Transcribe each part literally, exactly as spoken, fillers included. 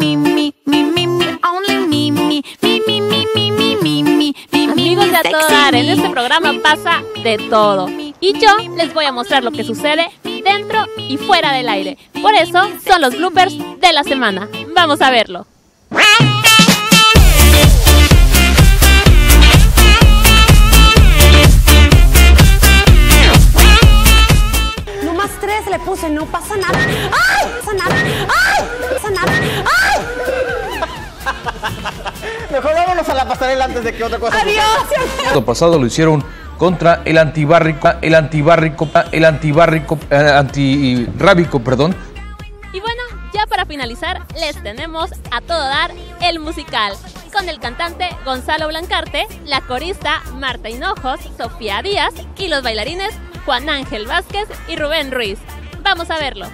me, me, me, me, me, only me, me, me, me, me, me, me, me, me, me. Amigos de A Todo Dar, en este programa pasa de todo. Y yo les voy a mostrar lo que sucede dentro y fuera del aire. Por eso son los bloopers de la semana. Vamos a verlo. Nomás tres le puse, no pasa nada. ¡Ay! No pasa nada. ¡Ay! No pasa nada. ¡Ay! Mejor vámonos a la pasarela antes de que otra cosa. ¡Adiós! El pasado lo hicieron contra el antibárrico, el antibárrico, el antibárrico, eh, antirrábico, perdón. Y bueno, ya para finalizar, les tenemos A Todo Dar el musical, con el cantante Gonzalo Blancarte, la corista Marta Hinojos, Sofía Díaz y los bailarines Juan Ángel Vázquez y Rubén Ruiz. Vamos a verlo.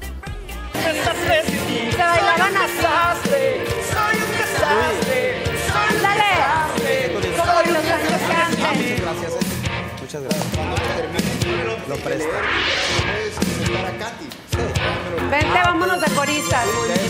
Se bailaron así. Soy un desastre. Soy un desastre. Soy un desastre. Gracias. Muchas gracias. Cuando termine, lo presta. Puedes presentar a Katy. Vente, vámonos de coristas.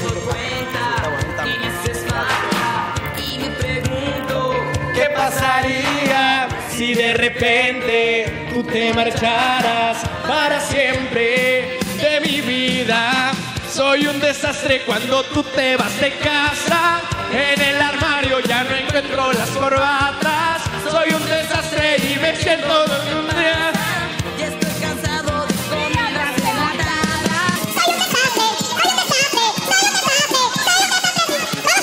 Y me pregunto, ¿qué pasaría si de repente tú te marcharas para siempre de mi vida? Soy un desastre cuando tú te vas de casa. En el armario ya no encuentro las corbatas. Soy un desastre y me siento de un día. Ya estoy cansado de comidas enlatadas. Soy un desastre, soy un desastre, soy un desastre, soy un desastre.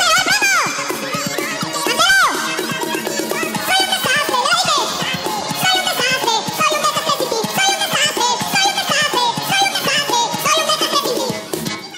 ¡Vamos, Soy un desastre, lo dije. Soy un desastre, soy un desastre, Titi. Soy un desastre, soy un desastre, soy un desastre, soy un desastre, Titi.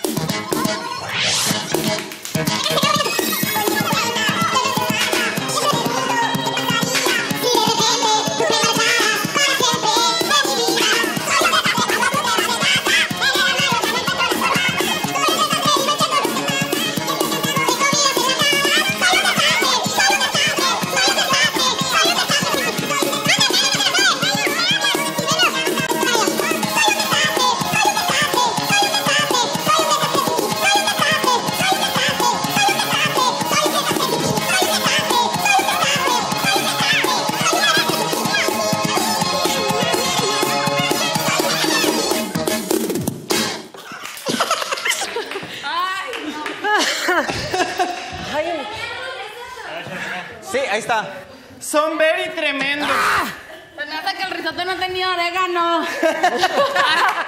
Sí, ahí está. Son very tremendos. Se me hace que el risotto no tenía orégano.